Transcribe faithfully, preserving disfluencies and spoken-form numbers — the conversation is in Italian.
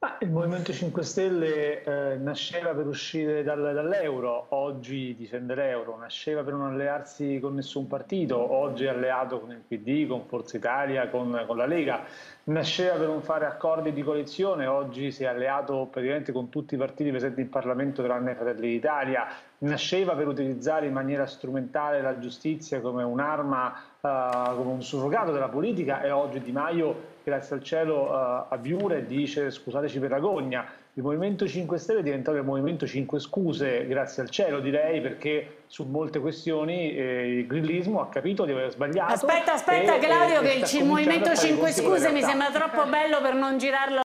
Ma il Movimento cinque Stelle eh, nasceva per uscire dal- dall'euro, oggi difende l'euro, nasceva per non allearsi con nessun partito, oggi è alleato con il P D, con Forza Italia, con, con la Lega, nasceva per non fare accordi di coalizione, oggi si è alleato praticamente con tutti i partiti presenti in Parlamento tranne Fratelli d'Italia, nasceva per utilizzare in maniera strumentale la giustizia come un'arma, eh, come un surrogato della politica e oggi Di Maio grazie al cielo uh, a Viure dice scusateci per la gogna. Il Movimento cinque Stelle è diventato il Movimento cinque Scuse, grazie al cielo direi, perché su molte questioni eh, il grillismo ha capito di aver sbagliato Aspetta, aspetta e, Claudio, e, e che sta il cominciando a Movimento fare i cinque conti con la Scuse mi realtà. sembra troppo bello per non girarlo